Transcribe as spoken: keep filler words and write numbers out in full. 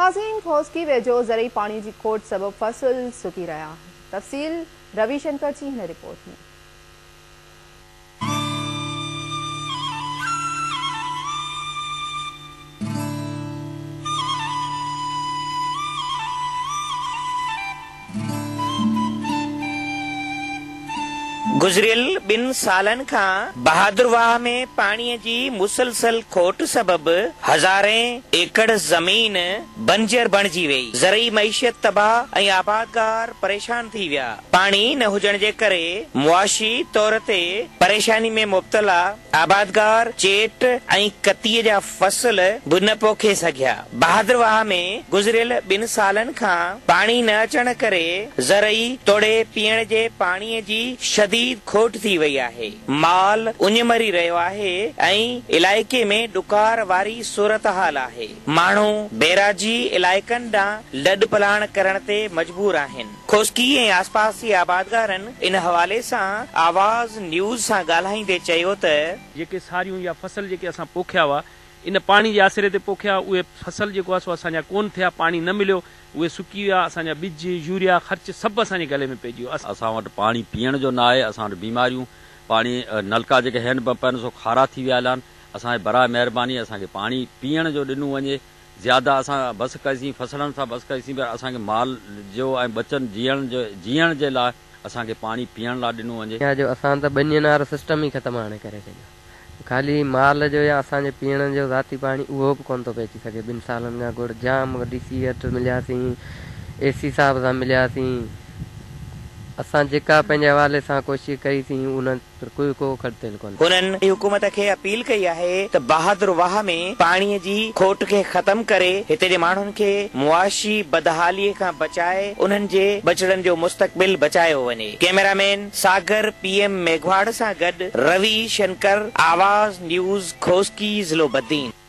नाज़रीन, खोसकी वेझो ज़रई पानी की खोट सबब फसल सुकी रहा। तफ़सील रविशंकर जी हिन रिपोर्ट में। गुजरियल बिन सालन का बहादुरवाह में पानी जी मुसलसल खोट सबब हजारे एकड़ जमीन बंजर बणजी वही। ज़रई मईशत तबाह ऐं आबादगार परेशान थी विया। पानी न हुजण जे करे मुआशी तौर ते परेशानी में मुब्तला आबादगार चेट ऐं कतीअ जा फसल बि न पोखे सघिया। बहादुरवाह में गुजरियल बिन सालन खां पानी न अचण करे ज़रई तोड़े पीअण जे पाणीअ जी शदीद खोट थी वई आहे। माल उञ मरी रहियो आहे ऐं इलाइक़े में ॾुकार वारी सूरत हाल आहे। माण्हू बेराजी इलाइक़नि ॾांहुं लॾ पलाण करण ते मजबूर आहिनि। खोसकी ऐं आसपास जे आबादगारनि इन हवाले सां आवाज़ न्यूज़ सां ॻाल्हाईंदे चयो त जेके सारियूं या फसल जेके असां पोखिया हुआ इन पानी जे आसिरे ते पोखिया, उहे फसल जेको आहे सो असांजा कोन थिया, पानी न मिलियो, उहे सुकी विया। असांजा ॿिज यूरिया ख़र्च सभु असांजे गले में पइजी वियो। असां वटि पाणी पीअण जो न आहे। असां वटि बीमारियूं पाणी नलका जेके हैंड पंप आहिनि सो खारा थी विया आहिनि। असांजे बराए महिरबानी असांखे पाणी पीअण जो ॾिनो वञे। ज़्यादा असां बसि कईसीं फसलनि सां बसि कईसीं, पर असांखे माल जो ऐं बचनि जीअण जो जीअण जे लाइ असांखे पाणी पीअण लाइ ॾिनो वञे। जो असां त ॿिन्हिनि वारो सिस्टम ई ख़तमु हाणे करे छॾियो। खाली माल जो या असांजे पीअण जो ज़ाती पाणी उहो बि कोन थो पइजी सघे। ॿिनि सालनि खां गुड़ जाम डी सी हथ मिलियासीं, ए सी साहिब सां मिलियासीं। असां जेका पंहिंजे हवाले सां कोशिशि कईसीं उन कोई को खर्चेल कोन। हुननि हुकूमत खे अपील कई आहे त बहादुरवाह में पाणीअ जी खोट खे ख़त्म करे हिते जे माण्हुनि खे मुआशी बदहालीअ खां बचाए उन्हनि जे बचड़नि जो मुस्तक़बिल बचायो वञे। कैमरामैन सागर पीएम मेघवाड़ सां गॾु रवि शंकर, आवाज़ न्यूज़, खोसकी, ज़िलो बद्दीन।